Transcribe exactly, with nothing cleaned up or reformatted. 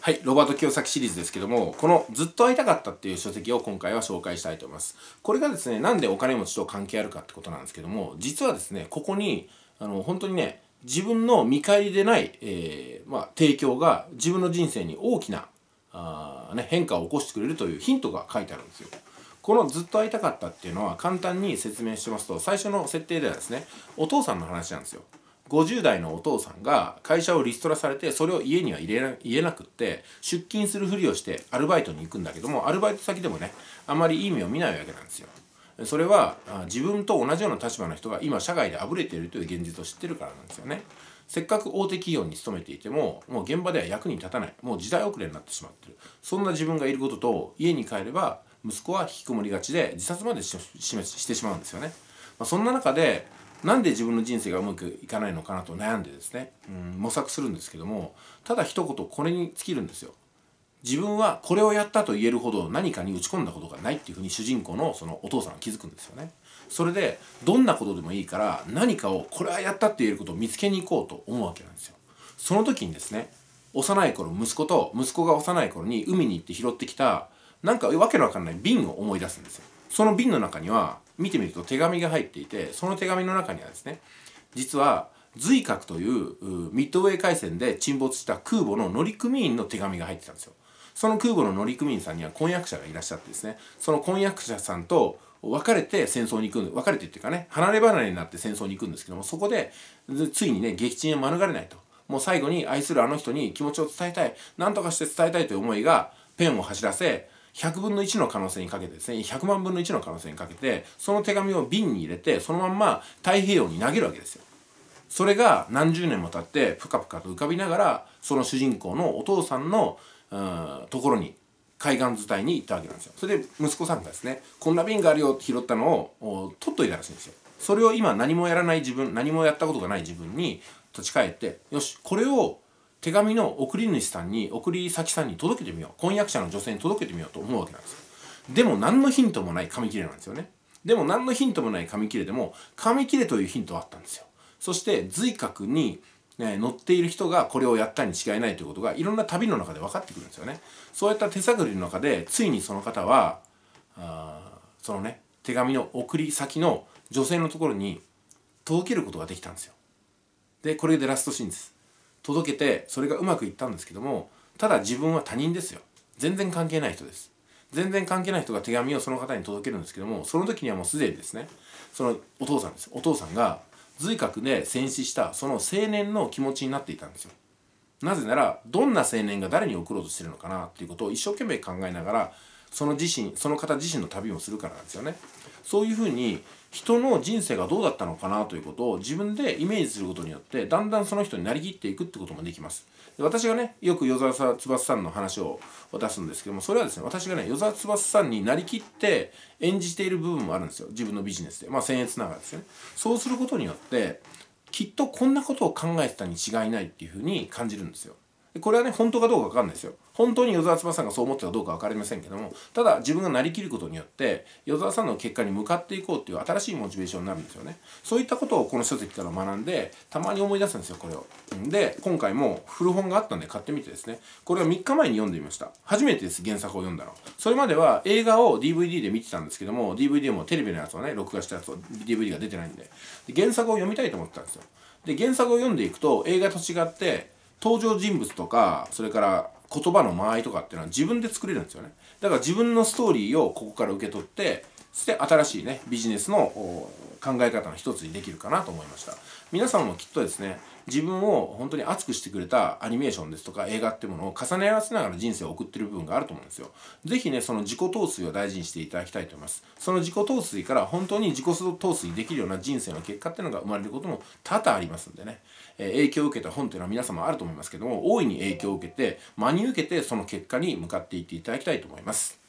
はい、ロバート清崎シリーズですけども、このずっと会いたかったっていう書籍を今回は紹介したいと思います。これがですね、なんでお金持ちと関係あるかってことなんですけども、実はですね、ここにあの本当にね、自分の見返りでない、えーまあ、提供が自分の人生に大きなあ、ね、変化を起こしてくれるというヒントが書いてあるんですよ。このずっと会いたかったっていうのは簡単に説明しますと、最初の設定ではですね、お父さんの話なんですよ。ごじゅう代のお父さんが会社をリストラされて、それを家には入れな言えなくって出勤するふりをしてアルバイトに行くんだけども、アルバイト先でもね、あまりいい目を見ないわけなんですよ。それは自分と同じような立場の人が今社会であぶれているという現実を知ってるからなんですよね。せっかく大手企業に勤めていても、もう現場では役に立たない、もう時代遅れになってしまってる、そんな自分がいることと、家に帰れば息子は引きこもりがちで自殺までししてしまうんですよね。まあ、そんな中でなんで自分の人生がうまくいかないのかなと悩んでですね、うん、模索するんですけども、ただ一言これに尽きるんですよ。自分はこれをやったと言えるほど何かに打ち込んだことがないっていうふうに主人公のそのお父さんは気づくんですよね。それでどんなことでもいいから何かをこれはやったって言えることを見つけに行こうと思うわけなんですよ。その時にですね、幼い頃息子と息子が幼い頃に海に行って拾ってきたなんかわけのわかんない瓶を思い出すんですよ。その瓶の中には見てみると手紙が入っていて、その手紙の中にはですね、実は隋閣というミッドウェー海戦で沈没した空母の乗組員の手紙が入ってたんですよ。その空母の乗組員さんには婚約者がいらっしゃってですね、その婚約者さんと別れて戦争に行く別れてっていうかね、離れ離れになって戦争に行くんですけども、そこでついにね、撃沈を免れないと。もう最後に愛するあの人に気持ちを伝えたい、何とかして伝えたいという思いがペンを走らせ、ひゃくぶんのいちの可能性にかけてですね、ひゃくまんぶんのいちの可能性にかけて、その手紙を瓶に入れてそのまんま太平洋に投げるわけですよ。それが何十年も経ってプカプカと浮かびながら、その主人公のお父さんのうんところに海岸伝いに行ったわけなんですよ。それで息子さんがですね、こんな瓶があるよって拾ったのを取っといたらしいんですよ。それを今何もやらない自分、何もやったことがない自分に立ち返って、よしこれを手紙の送り主さんに、送り先さんに届けてみよう、婚約者の女性に届けてみようと思うわけなんですよ。でも何のヒントもない紙切れなんですよね。でも何のヒントもない紙切れでも紙切れというヒントはあったんですよ。そして隋閣に、ね、乗っている人がこれをやったに違いないということがいろんな旅の中で分かってくるんですよね。そういった手探りの中でついにその方はあそのね、手紙の送り先の女性のところに届けることができたんですよ。でこれでラストシーンです。届けてそれがうまくいったんですけども、ただ自分は他人ですよ。全然関係ない人です。全然関係ない人が手紙をその方に届けるんですけども、その時にはもうすでにですね、そのお父さんですお父さんが隋閣で戦死したその青年の気持ちになっていたんですよ。なぜならどんな青年が誰に送ろうとしてるのかなっていうことを一生懸命考えながら、その自身その方自身の旅をするからなんですよね。そういうふうに人の人生がどうだったのかなということを自分でイメージすることによって、だんだんその人になりきっていくってこともできます。で私がね、よく与沢翼さんの話を出すんですけども、それはですね、私がね、与沢翼さんになりきって演じている部分もあるんですよ、自分のビジネスで。まあ僭越ながらですね。そうすることによってきっとこんなことを考えてたに違いないっていうふうに感じるんですよ。これはね、本当かどうか分かんないですよ。本当に与沢翼さんがそう思ってたかどうか分かりませんけども、ただ自分がなりきることによって与沢さんの結果に向かっていこうっていう新しいモチベーションになるんですよね。そういったことをこの書籍から学んで、たまに思い出すんですよ、これを。で今回も古本があったんで買ってみてですね、これはみっかまえに読んでみました。初めてです、原作を読んだの。それまでは映画を ディーブイディー で見てたんですけども、 ディーブイディー もテレビのやつをね、録画したやつを ディーブイディー が出てないんで、で原作を読みたいと思ってたんですよ。で原作を読んでいくと映画と違って登場人物とか、それから言葉の間合いとかっていうのは自分で作れるんですよね。だから自分のストーリーをここから受け取って、そして新しいね、ビジネスの考え方の一つにできるかなと思いました。皆さんもきっとですね、自分を本当に熱くしてくれたアニメーションですとか映画っていうものを重ね合わせながら人生を送ってる部分があると思うんですよ。是非ね、その自己陶酔を大事にしていただきたいと思います。その自己陶酔から本当に自己陶酔できるような人生の結果っていうのが生まれることも多々ありますんでね、えー、影響を受けた本っていうのは皆様あると思いますけども、大いに影響を受けて真に受けてその結果に向かっていっていただきたいと思います。